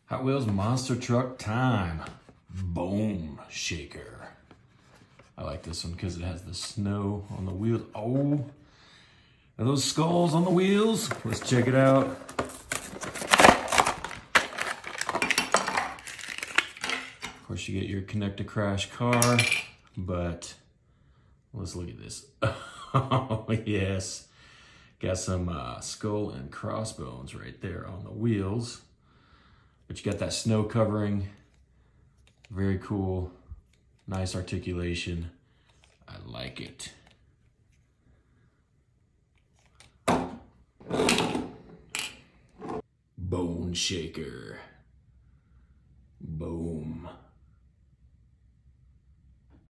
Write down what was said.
Hot Wheels monster truck time. Bone shaker. I like this one because it has the snow on the wheels. Oh, are those skulls on the wheels? Let's check it out. Of course, you get your connect to crash car, but let's look at this. Oh, yes. Got some skull and crossbones right there on the wheels. But you got that snow covering. Very cool. Nice articulation. I like it. Bone shaker.